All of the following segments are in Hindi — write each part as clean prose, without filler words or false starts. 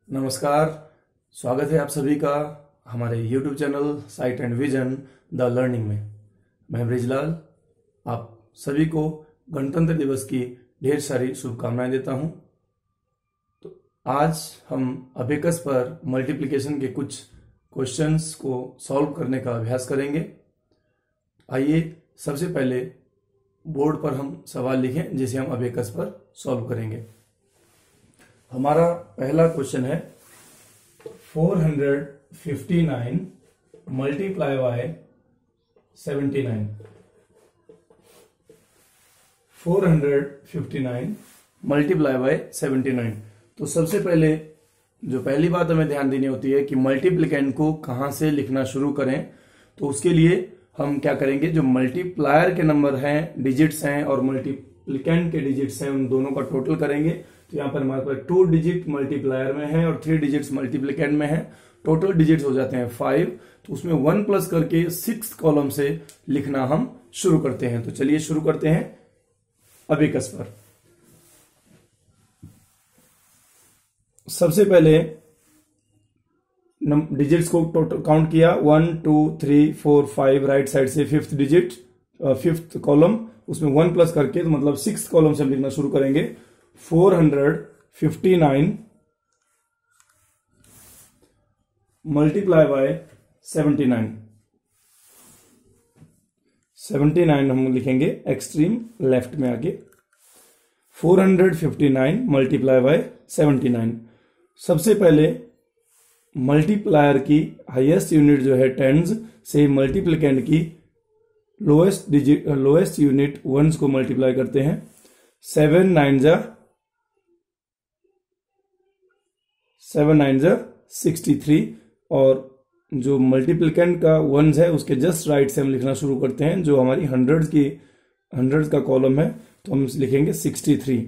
नमस्कार। स्वागत है आप सभी का हमारे YouTube channel sight and vision the learning में। मैं ब्रिजलाल आप सभी को गणतंत्र दिवस की ढेर सारी शुभकामनाएं देता हूं। तो आज हम अबेकस पर मल्टीप्लिकेशन के कुछ क्वेश्चंस को सॉल्व करने का अभ्यास करेंगे। आइए सबसे पहले बोर्ड पर हम सवाल लिखें जिसे हम अबेकस पर सॉल्व करेंगे। हमारा पहला क्वेश्चन है 459 मल्टीप्लाई बाय 79। 459 multiply by 79। तो सबसे पहले जो पहली बात हमें ध्यान देनी होती है कि मल्टीप्लिकेंट को कहां से लिखना शुरू करें। तो उसके लिए हम क्या करेंगे, जो मल्टीप्लायर के नंबर हैं, डिजिट्स हैं, और मल्टीप्लिकेंट के डिजिट्स हैं, उन दोनों का टोटल करेंगे। तो यहाँ पर हमारे पास 2 डिजिट मल्टीप्लायर में है और 3 डिजिट्स मल्टीप्लिकेंट में है। टोटल डिजिट्स हो जाते हैं 5। तो उसमें 1 प्लस करके 6th कॉलम से लिखना हम शुरू करते हैं। तो चलिए शुरू करते हैं अबेकस पर। सबसे पहले डिजिट्स को टोटल काउंट किया 1 2 3 4 5, राइट साइड से 5th डिजिट 5th कॉलम, उसमें 1 प्लस करके, तो मतलब 6th कॉलम से हम लिखना शुरू करेंगे। 459 मल्टीप्लाई बाय 79। 79 हम लिखेंगे एक्सट्रीम लेफ्ट में आगे। 459 मल्टीप्लाई बाय 79। सबसे पहले मल्टीप्लायर की हाईएस्ट यूनिट जो है टेंस से मल्टीप्लिकेंट की लोएस्ट यूनिट वंस को मल्टीप्लाई करते हैं। 7 9 जा 63, और जो मल्टीप्लिकेंट का वंस है उसके जस्ट राइट से हम लिखना शुरू करते हैं। जो हमारी हंड्रेड्स का कॉलम है तो हम लिखेंगे 63।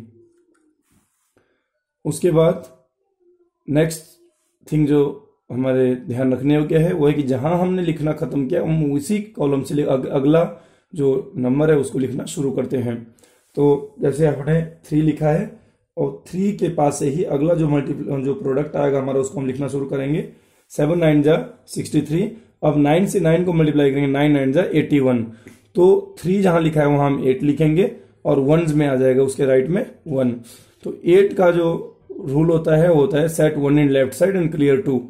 उसके बाद नेक्स्ट थिंग जो हमारे ध्यान रखने योग्य है वो है कि जहां हमने लिखना खत्म किया हम उसी कॉलम से अगला जो नंबर है उसको लिखना शुरू करते हैं। तो जैसे हमने 3 लिखा है और 3 के पास से ही अगला जो प्रोडक्ट आएगा हमारा उसको हम लिखना शुरू करेंगे। 7 9 जा 63। अब 9 से 9 को मल्टीप्लाई करेंगे, 9 9 जा 81। तो 3 जहां लिखा है वहां हम 8 लिखेंगे और वंस में आ जाएगा उसके राइट में 1। तो 8 का जो रूल होता है वो होता है set 1 in left side and clear 2।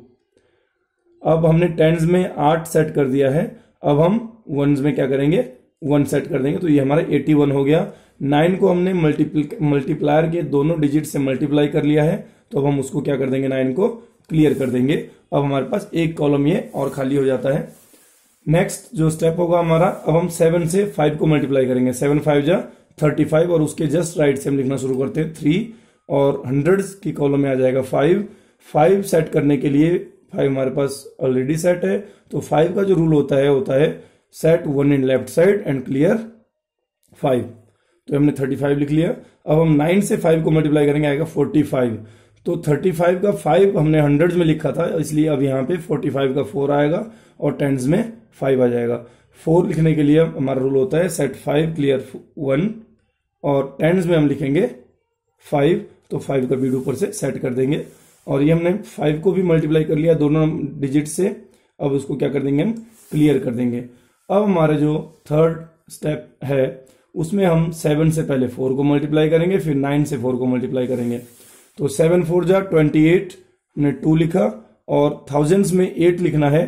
अब हमने टेंस में 8 सेट कर दिया है, अब हम वंस में क्या करेंगे, 1 सेट कर देंगे। तो ये हमारा 81 हो गया। 9 को हमने मल्टीप्लायर के दोनों डिजिट से मल्टीप्लाई कर लिया है, तो अब हम उसको क्या कर देंगे, 9 को क्लियर कर देंगे। अब हमारे पास एक कॉलम ये और खाली हो जाता है। नेक्स्ट जो स्टेप होगा हमारा, अब हम 7 से 5 को मल्टीप्लाई करेंगे। 7 5 जा 35, और उसके जस्ट राइट से हम लिखना शुरू करते हैं 3, और हंड्रेड्स की कॉलम में आ जाएगा 5। 5 सेट करने के लिए 5 हमारे पास ऑलरेडी सेट है, तो 5 का जो रूल होता है set 1 in left side and clear 5। तो हमने 35 लिख लिया। अब हम 9 से 5 को मल्टीप्लाई करेंगे, आएगा 45। तो 35 का 5 हमने हंड्रेड्स में लिखा था, इसलिए अब यहाँ पे 45 का 4 आएगा और टेंस में 5 आ जाएगा। 4 लिखने के लिए हमारा रूल होता है सेट 5 क्लियर 1, और टेंस में हम लिखेंगे 5। तो 5 का बीट ऊपर से सेट कर देंगे, और ये हमने 5 को भी मल्टीप्लाई कर लिया दोनों डिजिट से। अब उसको क्या कर देंगे, हम क्लियर कर देंगे। अब हमारा जो थर्ड स्टेप है उसमें हम 7 से पहले 4 को मल्टीप्लाई करेंगे, फिर 9 से 4 को मल्टीप्लाई करेंगे। तो 7 4 जा 28, हमने 2 लिखा, और थाउजेंड्स में 8 लिखना है।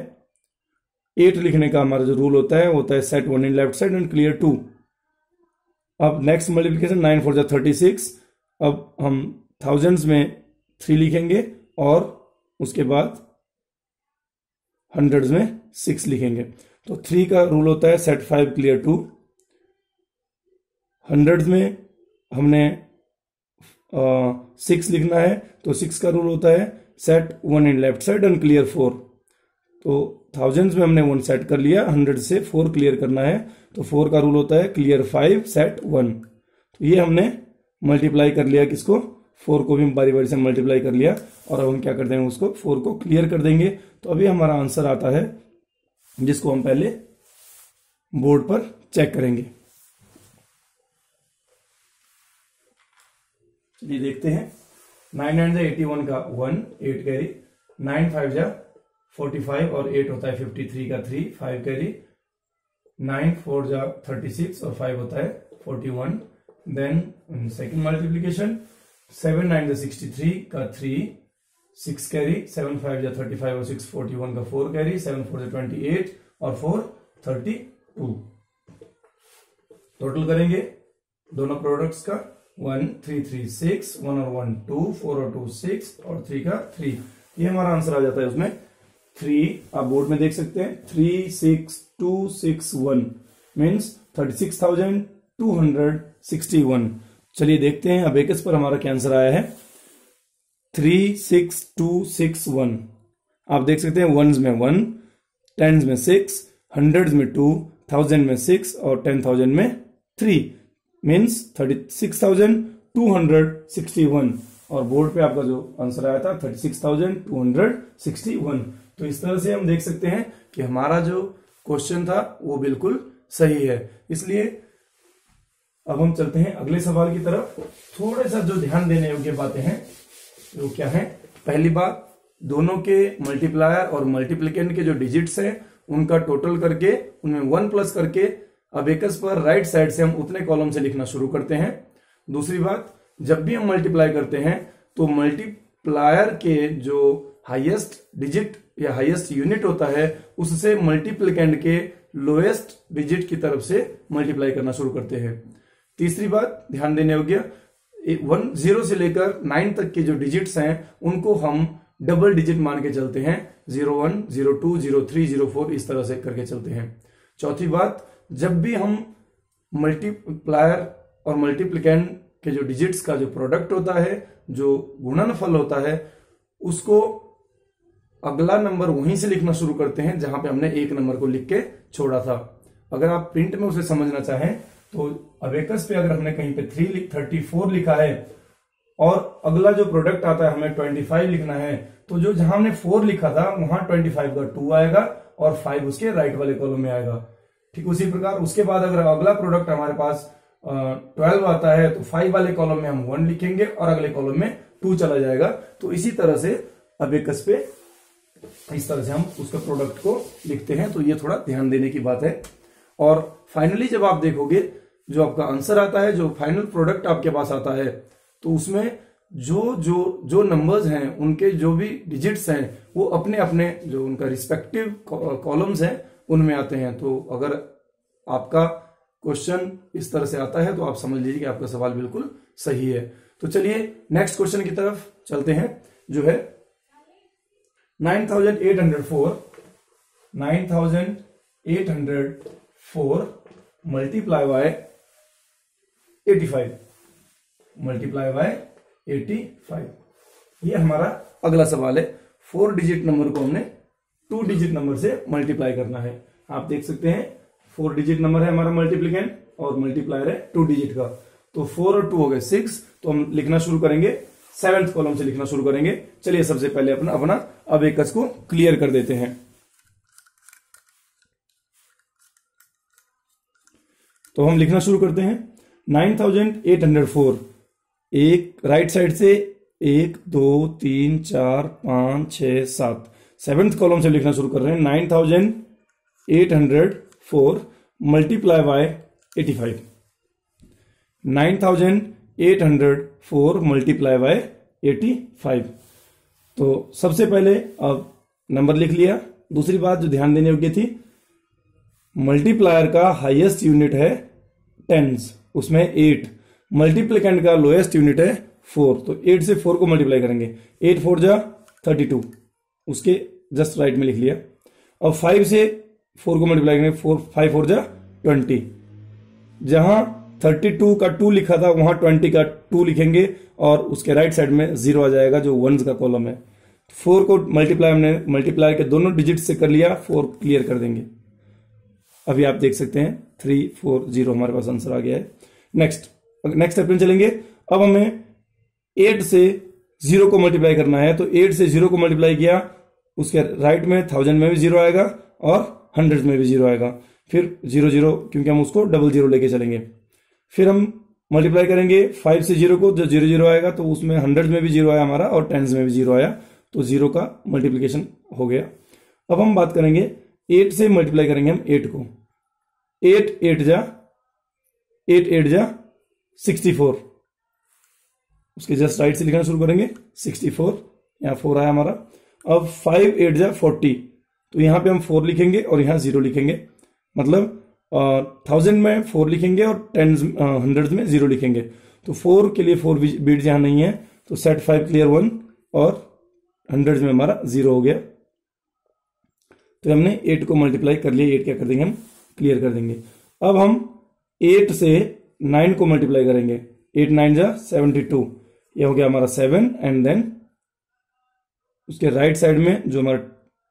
8 लिखने का हमारा जो रूल होता है set 1 in left side and clear 2। अब नेक्स्ट मल्टीप्लिकेशन 9 4 जा 36। अब हम थाउजेंड्स में 3 लिखेंगे और उसके बाद हंड्रेड्स में 6 लिखेंगे। तो 3 का रूल होता है सेट 5 क्लियर 2। हंड्रेड्स में हमने 6 लिखना है, तो 6 का रूल होता है set 1 in left side and clear 4। तो थाउजेंड्स में हमने 1 सेट कर लिया, 100 से 4 क्लियर करना है, तो 4 का रूल होता है क्लियर 5 सेट 1। तो ये हमने मल्टीप्लाई कर लिया, किसको, 4 को भी बारी बारी से मल्टीप्लाई कर लिया, और अब हम क्या कर देंगे, उसको 4 को क्लियर कर देंगे। तो अभी हमारा आंसर आता है जिसको हम पहले बोर्ड पर चेक करेंगे। चलिए देखते हैं। 9 9 जा 81 का 1, 8 कैरी, 9 5 जा 45 और 8 होता है 53 का 3, 5 कैरी, 9 4 जा 36 और 5 होता है 41। देन सेकंड मल्टीप्लीकेशन 7 9 जा 63 का 3, 6 कैरी, 7 5 जा 35 और 6 41 का 4 कैरी, 7 4 जा 28 और 4 32। टोटल करेंगे दोनों प्रोडक्ट्स का 1 3 3 6, 1 और 1 2, 4 और 2 6 और 3 का 3। ये हमारा आंसर आ जाता है उसमें 3। आप बोर्ड में देख सकते हैं 36261 मीन्स 36,261। चलिए देखते हैं अबेकस पर हमारा क्या आंसर आया है। 36261। आप देख सकते हैं वंस में 1, टेंस में 6, हंड्रेड्स में 2, थाउजेंड में 6 और 10,000 में 3 मीन्स 36,261। और बोर्ड पे आपका जो आंसर आया था 36,261। तो इस तरह से हम देख सकते हैं कि हमारा जो क्वेश्चन था वो बिल्कुल सही है। इसलिए अब हम चलते हैं अगले सवाल की तरफ। थोड़ा सा जो ध्यान देने योग्य बातें हैं वो क्या है। पहली बात, दोनों के मल्टीप्लायर और मल्टीप्लिकेंट के जो डिजिट्स हैं उनका टोटल करके उनमें 1 प्लस करके अबेकस पर राइट साइड से हम उतने कॉलम से लिखना शुरू करते हैं। दूसरी बात, जब भी हम मल्टीप्लाई करते हैं तो मल्टीप्लायर के जो हाईएस्ट डिजिट या हाईएस्ट यूनिट होता है उससे मल्टीप्लिकेंट के लोएस्ट डिजिट की तरफ से मल्टीप्लाई करना शुरू करते हैं। तीसरी बात ध्यान देने योग्य, 0 से लेकर 9 तक के जो डिजिट्स हैं उनको हम डबल डिजिट मान के चलते हैं, 01, 02, 03, 04 इस तरह से करके चलते हैं। चौथी बात, जब भी हम मल्टीप्लायर और मल्टीप्लिकेंट के जो डिजिट्स का जो प्रोडक्ट होता है, जो गुणनफल होता है, उसको अगला नंबर वहीं से लिखना शुरू करते हैं जहां पे हमने एक नंबर को लिख के छोड़ा था। अगर आप प्रिंट में उसे समझना चाहें तो अबेकस पे अगर हमने कहीं पे 34 लिखा है और अगला जो प्रोडक्ट आता है हमें 25 लिखना है, तो जो जहां हमने 4 लिखा था वहां 25 का 2 आएगा और 5 उसके राइट वाले कॉलम में आएगा। ठीक उसी प्रकार उसके बाद अगर अगला प्रोडक्ट हमारे पास 12 आता है तो 5 वाले कॉलम में हम 1 लिखेंगे और अगले कॉलम में 2 चला जाएगा। तो इसी तरह से अबेकस पे इस तरह से हम उसका प्रोडक्ट को लिखते हैं। तो ये थोड़ा ध्यान देने की बात है। और फाइनली जब आप देखोगे जो आपका आंसर आता है, जो फाइनल प्रोडक्ट आपके पास आता है, तो उसमें जो जो जो नंबर्स हैं उनके जो भी डिजिट्स हैं वो अपने अपने जो उनका रिस्पेक्टिव कॉलम्स हैं उनमें आते हैं। तो अगर आपका क्वेश्चन इस तरह से आता है तो आप समझ लीजिए कि आपका सवाल बिल्कुल सही है। तो चलिए नेक्स्ट क्वेश्चन की तरफ चलते हैं जो है 9804 मल्टीप्लाई बाय 85 ये हमारा अगला सवाल है। 4 डिजिट नंबर को हमने 2 डिजिट नंबर से मल्टीप्लाई करना है। आप देख सकते हैं 4 डिजिट नंबर है हमारा मल्टीप्लिकेंट और मल्टीप्लायर है 2 डिजिट का। तो 4 और 2 हो गए 6। तो हम लिखना शुरू करेंगे 7th कॉलम से लिखना शुरू करेंगे। चलिए सबसे पहले अपना अबेकस को क्लियर कर देते हैं। तो हम लिखना शुरू करते हैं 9804। एक राइट साइड से 1 2 3 4 5 6 7 7th कॉलम से लिखना शुरू कर रहे हैं 9804 मल्टीप्लाई बाय 85 9804 मल्टीप्लाई बाय 85। तो सबसे पहले अब नंबर लिख लिया। दूसरी बात जो ध्यान देने योग्य थी, मल्टीप्लायर का हाईएस्ट यूनिट है टेंस, उसमें 8। मल्टीप्लिकेंट का लोएस्ट यूनिट है 4। तो 8 से 4 को मल्टीप्लाई करेंगे, 8 4 जा 32, उसके जस्ट राइट में लिख लिया। और 5 से 4 को मल्टीप्लाई करेंगे, 5 4 जा 20। जहां 32 का 2 लिखा था वहां 20 का 2 लिखेंगे और उसके राइट साइड में 0 आ जाएगा जो वंस का कॉलम है। 4 को मल्टीप्लाई हमने मल्टीप्लाई के दोनों डिजिट से कर लिया, 4 क्लियर कर देंगे। अभी आप देख सकते हैं 340 हमारे पास आंसर आ गया है। नेक्स्ट स्टेप में चलेंगे। अब हमें 8 से 0 को मल्टीप्लाई करना है। तो 8 से 0 को मल्टीप्लाई किया, उसके राइट में 1000 में भी 0 आएगा और 100 में भी 0 आएगा। फिर 0 0 क्योंकि हम उसको 00 लेके चलेंगे। फिर हम मल्टीप्लाई करेंगे 5 से 0 को, जो 0 0 आएगा तो उसमें हंड्रेड में भी 0 आया हमारा और टेंस में भी 0 आया, तो 0 का मल्टीप्लीकेशन हो गया। अब हम बात करेंगे 8 से मल्टीप्लाई करेंगे हम 8 को। 8 8 जा 64, उसके जस्ट राइट से लिखना शुरू करेंगे 64, यहाँ 4 आया हमारा। अब 5 8 जा 40, तो यहाँ पे हम 4 लिखेंगे और यहाँ 0 लिखेंगे, मतलब 1000 में 4 लिखेंगे और टेंस हंड्रेड में 0 लिखेंगे। तो 4 के लिए 4 बीट्स यहाँ नहीं है, तो सेट 5 क्लियर 1 और हंड्रेड में हमारा 0 हो गया। तो हमने 8 को मल्टीप्लाई कर लिया, 8 क्या कर देंगे हम क्लियर कर देंगे। अब हम 8 से 9 को मल्टीप्लाई करेंगे, 8 9 जा 72, ये हो गया हमारा 7 एंड देन उसके राइट साइड में जो हमारा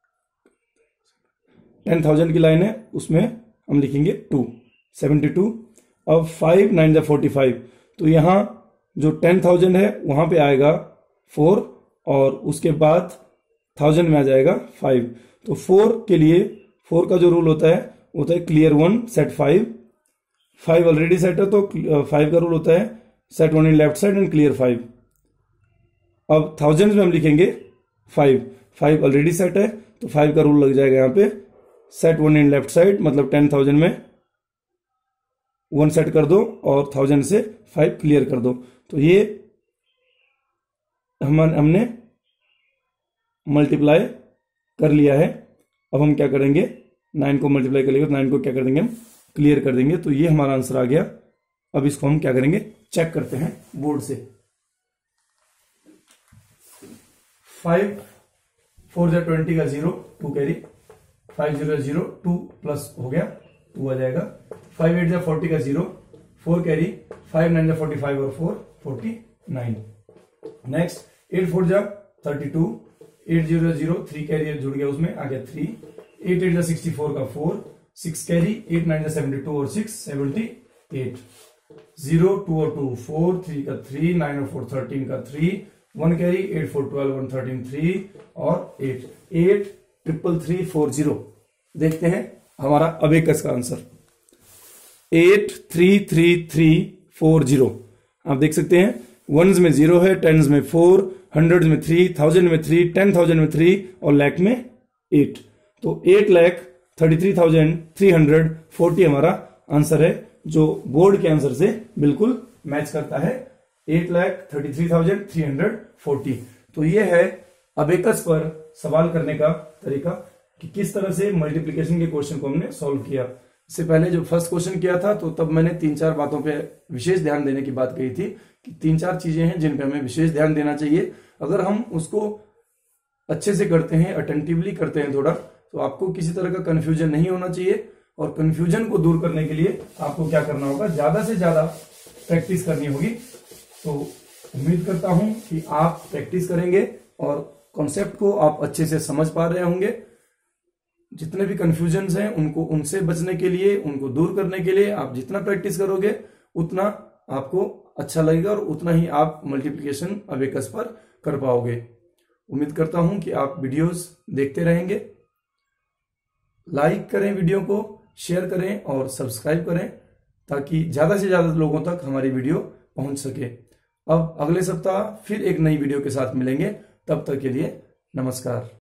10,000 की लाइन है उसमें हम लिखेंगे 2, 72। अब 5 9 जा 45, तो यहां जो 10,000 है वहां पे आएगा 4 और उसके बाद 1000 में आ जाएगा 5। तो 4 के लिए 4 का जो रूल होता है क्लियर 1 सेट 5, 5 ऑलरेडी सेट है तो 5 का रूल होता है set 1 in left side and clear 5। अब 1000 में हम लिखेंगे 5, 5 ऑलरेडी सेट है तो 5 का रूल लग जाएगा यहाँ पे सेट 1 इन लेफ्ट साइड, मतलब 10,000 में 1 सेट कर दो और 1000 से 5 क्लियर कर दो। तो ये हमने मल्टीप्लाई कर लिया है। अब हम क्या करेंगे, 9 को मल्टीप्लाई कर लेंगे तो 9 को क्या कर देंगे हम क्लियर कर देंगे। तो ये हमारा आंसर आ गया। अब इसको हम क्या करेंगे चेक करते हैं बोर्ड से। 5 4 जा 20 का 0, 2 कैरी, 5 0 0 2 प्लस हो गया 2 आ जाएगा। 5 8 जा 40 का 0, 4 कैरी, 5 9 जा 45 और 4 49। नेक्स्ट 8 4 जा 32, 8 0 0 3 कैरी जुड़ गया उसमें आ गया 3, 8 8 जा 64 का 4, 6 कैरी, 8 9 जा 72 और 6 78, 0 2 और 2 4, 3 का 3, 9 और 4 13 का 3, 1 कैरी, 8 4 12 1 13 3 और 8 8 3 3 4 0। देखते हैं हमारा अबेकस का आंसर 8 3 3 3 4 0। आप देख सकते हैं वंस में 0 है, टेंस में 4, हंड्रेड में 3, 1000 में 3, 10,000 में 3 और लाख में 8। तो 8,33,340 हमारा आंसर है, जो बोर्ड के आंसर से बिल्कुल मैच करता है। 8,33,340। तो ये है अबेकस पर सवाल करने का तरीका कि किस तरह से मल्टीप्लिकेशन के क्वेश्चन को हमने सॉल्व किया। इससे पहले जो फर्स्ट क्वेश्चन किया था तो तब मैंने 3-4 बातों पे विशेष ध्यान देने की बात कही थी कि 3-4 चीजें हैं जिन पे हमें विशेष ध्यान देना चाहिए। अगर हम उसको अच्छे से करते हैं, अटेंटिवली करते हैं थोड़ा, तो आपको किसी तरह का कंफ्यूजन नहीं होना चाहिए। और कंफ्यूजन को दूर करने के लिए आपको क्या करना होगा, ज्यादा से ज्यादा प्रैक्टिस करनी होगी। तो उम्मीद करता हूं कि आप प्रैक्टिस करेंगे और कॉन्सेप्ट को आप अच्छे से समझ पा रहे होंगे। जितने भी कंफ्यूजन्स हैं उनको, उनसे बचने के लिए, उनको दूर करने के लिए आप जितना प्रैक्टिस करोगे उतना आपको अच्छा लगेगा और उतना ही आप मल्टीप्लिकेशन अबेकस पर कर पाओगे। उम्मीद करता हूं कि आप वीडियोस देखते रहेंगे। लाइक करें, वीडियो को शेयर करें और सब्सक्राइब करें ताकि ज्यादा से ज्यादा लोगों तक हमारी वीडियो पहुंच सके। अब अगले सप्ताह फिर एक नई वीडियो के साथ मिलेंगे। तब तक के लिए नमस्कार।